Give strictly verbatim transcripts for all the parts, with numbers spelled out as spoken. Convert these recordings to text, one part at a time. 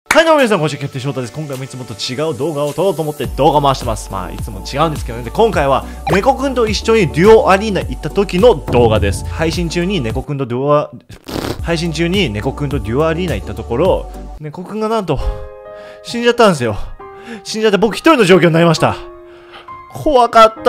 はい、どうも皆さん、こんにちは、キャプテン翔太です。今回もいつもと違う動画を撮ろうと思って動画回してます。まあ、いつも違うんですけどね。で、今回は、猫くんと一緒にデュオアリーナ行った時の動画です。配信中に猫くんとデュオア、配信中に猫くんとデュオアリーナ行ったところ、猫くんがなんと、死んじゃったんですよ。死んじゃって僕一人の状況になりました。怖かった。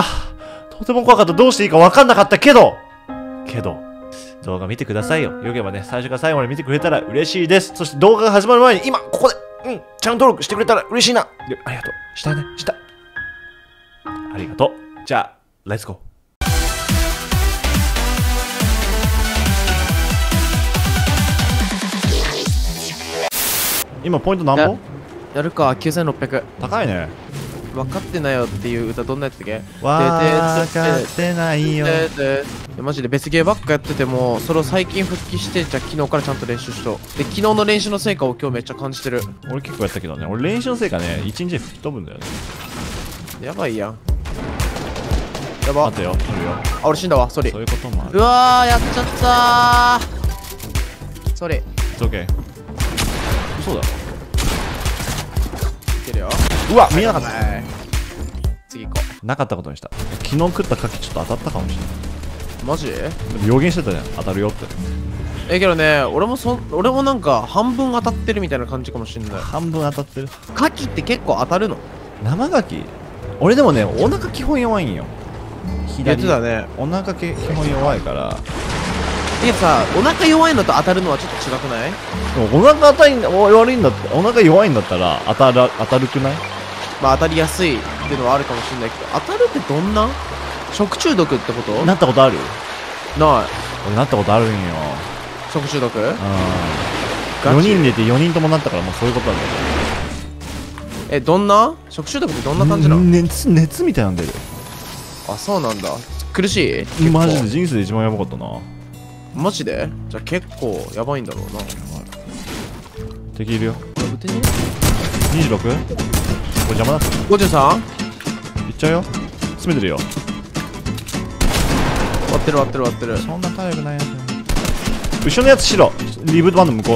とても怖かった。どうしていいか分かんなかったけど、けど、動画見てくださいよ。よければね、最初から最後まで見てくれたら嬉しいです。そして動画が始まる前に、今、ここで、うん、チャンネル登録してくれたら嬉しいな。でありがとう。したね、した。ありがとう。じゃあ、レッツゴー。今、ポイント何本？ やるか、きゅうせんろっぴゃく。 高いね。 分かってないよっていう歌どんなやつだっけ？ 分かってないよ。 マジで別ゲーばっかやってても、それを最近復帰して、じゃあ昨日からちゃんと練習しと。で、昨日の練習の成果を今日めっちゃ感じてる。 俺結構やったけどね。俺練習の成果ね、一日で吹き飛ぶんだよね。 やばいやん。やば。 待てよ、来るよ。 あ、俺死んだわ、ソリ。 そういうこともある。 うわー、やっちゃったー。ソリ。 オッケー。嘘だろ。 いけるよ。 うわ、見えなかった。 次行こう。なかったことにした。昨日食った牡蠣ちょっと当たったかもしれない。 マジ？ 予言してたじゃん、当たるよって。 え、けどね、俺もそ、俺もなんか半分当たってるみたいな感じかもしんない。 半分当たってる。 牡蠣って結構当たるの？ 生牡蠣？俺でもね、お腹基本弱いんよ。 やってたね。 お腹基本弱いから。 いやさ、お腹弱いのと当たるのはちょっと違くない？ でもお腹当たり悪いんだって、お腹弱いんだったら当たら当たるくない？ まあ当たりやすいっていうのはあるかもしれないけど、当たるってどんな？食中毒ってこと？ なったことある？ ない。 俺なったことあるんよ。 食中毒？うん。 よにん出てよにんともなったからもうそういうことなんだよ。 え、どんな？食中毒ってどんな感じなの？ 熱、熱みたいなん出る。 あ、そうなんだ。苦しい？ マジで人生で一番やばかったな。 マジで？じゃあ結構やばいんだろうな。 敵いるよ。 撃てね？ にじゅうろく？これ邪魔だ。 ごじゅうさん？ いっちゃうよ。詰めてるよ。 割ってる割ってる割ってる。 そんな体力ないやつ。後ろのやつ白。リブートバンド向こう。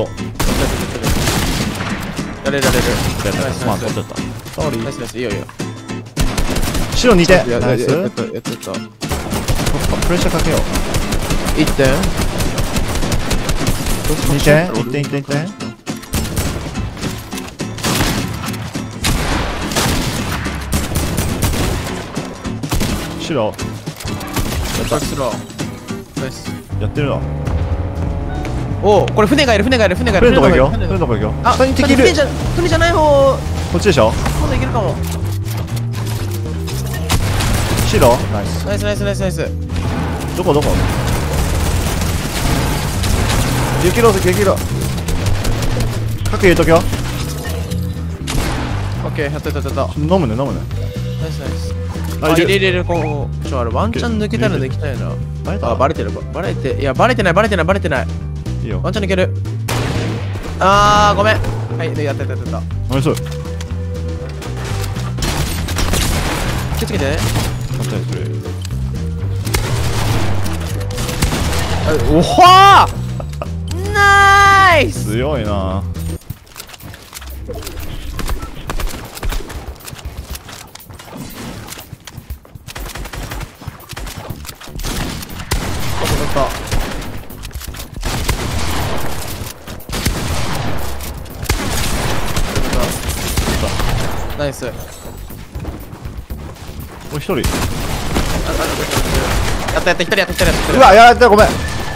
やれるやれる。 やったやった。まあ取っちゃった。ソーリー。 ナイスナイス。いいよいいよ。 白にて。 やナイス。 やったやったやった。 プレッシャーかけよう。 いってん。 にてんいってんいってんいってん。白やったするわ。ナイス。 やってるな。 おお、これ船がいる船がいる船がいる。 船のとこ行くよ。船のとこ行くよ。 あ、 下に敵いる。 船じゃ船じゃない方。 こっちでしょ。 今度いけるかも。 白ナイスナイスナイスナイスナイス。 どこどこ激ロ激ロ核入れとくよ。 オッケー、やったやったやった。 飲むね飲むね。 ナイスナイス。 ああ、入れ入れる。こう、ちょ、あれワンチャン抜けたら抜きたいな。 バレた？ あ、バレてる。バレて、いや、バレてないバレてないバレてない。 いいよ。 ワンチャン抜ける。あー、ごめん。はい、で、やったやったやった。 ナイス。 気をつけてね。 待ってくれ。 おほーナイス。 強いな。 ナイス。 お一人。 やったやった、一人やった、一人やった。 うわ、やられた、ごめん。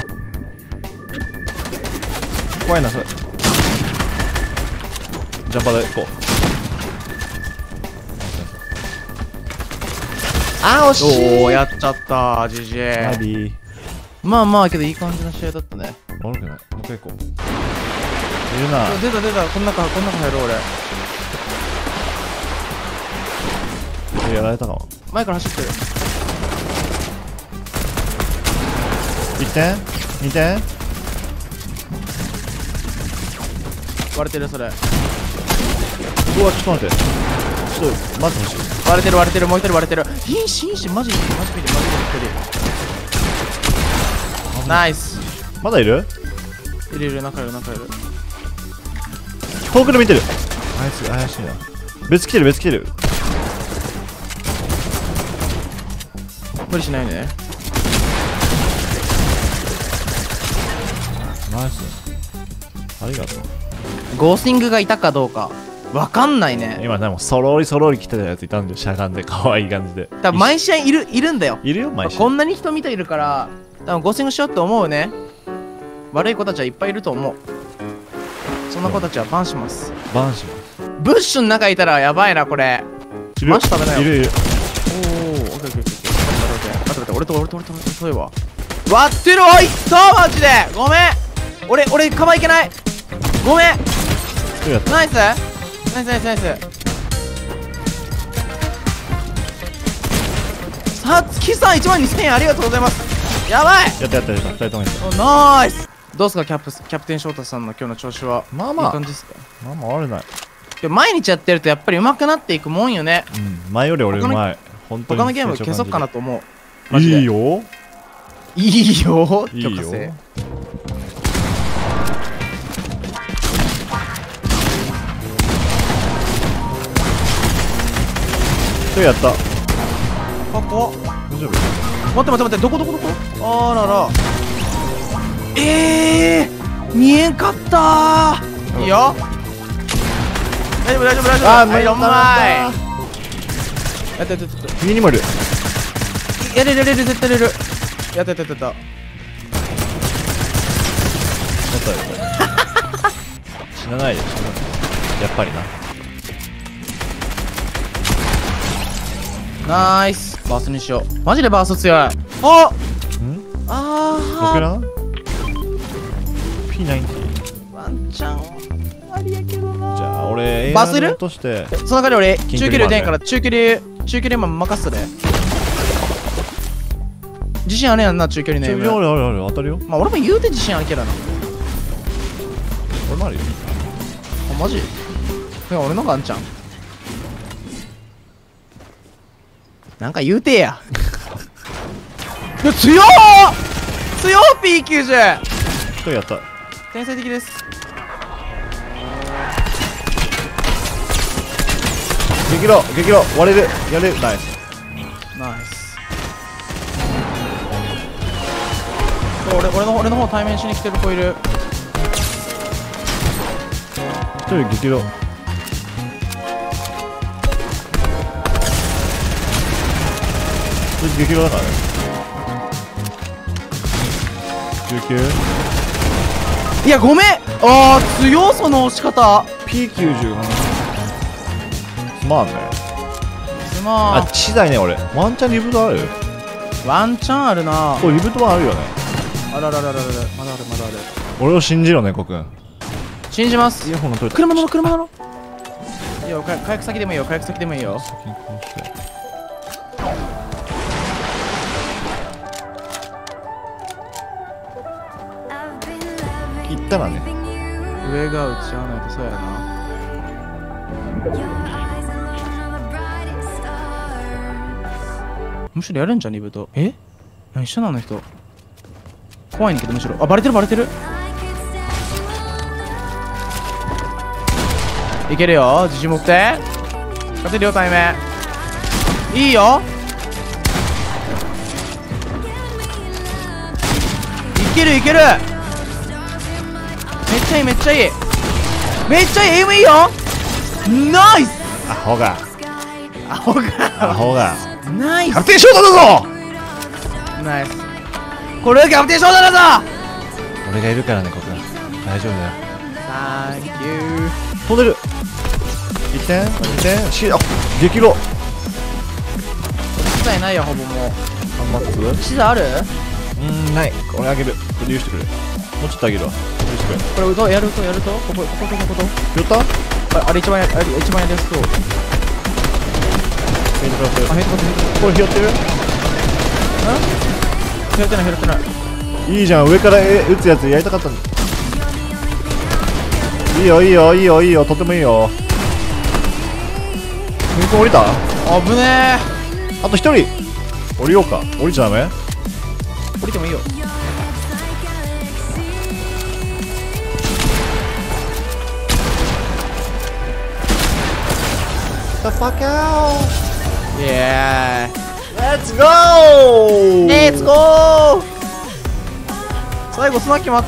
怖いな、それ。ジャンパーで行こう。あー、惜しい。 おー、やっちゃったー、ジジマイ。 リー。 まあまあ、けどいい感じの試合だったね。 悪くない。もう一回行こう。いるな。 出た出た、こん中、こん中入ろう、俺。 やられたかも。 前から走ってる。 いってんにてん割れてる、それ。 うわ、ちょっと待って。ちょっと待ってほしい。 割れてる割れてる、もう一人割れてる。瀕死瀕死、マジマジ見てマジ見て一人。ナイス。 まだいる？ いるいる、中いる中いる。 遠くで見てる。あいつ怪しいな。別来てる別来てる。 無理しないね。 ナイス。ありがとう。 ゴースティングがいたかどうかわかんないね。 今でもそろりそろり来てたやついたんで、しゃがんで可愛い感じで。 多分毎試合いるいるんだよ。 いるよ毎試合。 こんなに人見ているから多分ゴースティングしようって思うね。悪い子たちはいっぱいいると思う。そんな子たちはバンします。 バンします。 ブッシュの中いたらやばいなこれ。 いるマジ食べなよ。 いるいる。 おお、オッケーオッケーオッケー。待って待って待って待って、俺と俺と俺と俺とそういえば割ってる。おいったマジでごめん。俺俺カバーいけない。ごめん。ナイスナイスナイスナイス。さつきさんいちまんにせんえんありがとうございます。やばい。 やったやったやった。ふたりともやった。 ナイス。どうすかキャップキャプテン翔太さんの今日の調子は。 まあまあいい感じですか。 まあまあ悪ない。 でも毎日やってるとやっぱり上手くなっていくもんよね。 うん。前より俺うまい。本当に。 他のゲーム消そうかなと思う。マジでいいよ。 いいよいいよ。 許可制。 一人やった。 ここ大丈夫？ 待って待って待って、どこどこどこ。あらら。ええー、見えんかったー。いいよ。大丈夫大丈夫大丈夫。 あー、 はい、うまい。 ややったやったやった。 右にもいる。 やれるやれる絶対やれる。やったやったやった。 やったやった。死なないで、死なない。やっぱりな。 ナイス。バースにしよう。マジでバース強い。あん？ あ僕ー。 ら ピーナインティー。 ワンチャンありやけどな。 じゃあ俺バスいる？ 落としてその代わり俺近距離中距離出んから中距離中距離マン任すで。自信あるやんな中距離のちょ M。 あるあるある当たるよ。 まあ俺も言うて自信あるけどな。 俺もあるよ。 あマジ？いや俺のがあんちゃん。なんか言うてや。いや強ー強ー ピーきゅうじゅう。 一人やった。 天才的です。 激ロ激ロ割れるやれるナイス。 ナイス。俺俺の俺の方対面しに来てる子いる。 一人激ロ。激ロだからね。じゅうきゅう。 いやごめん。あー強その押し方。 ピーきゅうじゅう すまんね。 すまあ、資材ね俺。ワンチャンリブートある？ ん。ワンチャンあるな。 これリブートはあるよね。 あらららららら。まだあるまだある。 俺を信じろねコくん。 信じます。 イヤホンの取れた。 車乗ろ車乗ろ。いいよか火薬先でもいいよ火薬先でもいいよ。 先にこうして。行ったらね。 上が打ち合わないとそうやな。むしろやるんじゃんリブート。え何してんのあの人。怖いんだけどむしろ。あバレてるバレてる。いけるよ自信持って。勝てるよ対面。いいよいけるいける。めっちゃいいめっちゃいいめっちゃいい。エイムいいよ。ナイス。 アホがアホがアホがナイス。 キャプテンショートだぞ。 ナイス。これがキャプテンショートだぞ。 俺がいるからねコくん。大丈夫だよ。 サンキュー。 飛んでる。いってんにてんしあ激ロ。 機材ないよほぼもう。 頑張って機材ある？ うーんない。俺あげる。これ許してくれ。もうちょっとあげるわ。許してくれ。 これどうやるとやるとこここことこことやったああれ一番やあれ一番やりやすそう。 ヘイトプラス。 あヘッドヘッドこれ拾ってる。 拾ってない拾ってない。 いいじゃん。上からえ撃つやつやりたかったんだ。いいよいいよいいよいいよ。とてもいいよ。向こう降りた。 あぶねあと一人降りようか。降りちゃダメ。 ー。降りてもいいよ。 the fuck out! イエーイ Let's go! レッツゴー。最後スナッ決まった。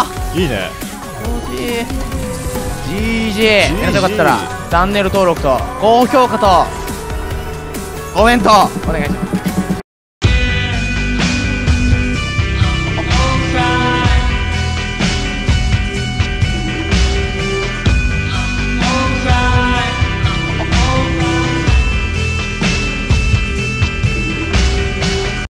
いいね。 気持ちいい。 ジージー。 皆さんよかったらチャンネル登録と高評価とコメントお願いします。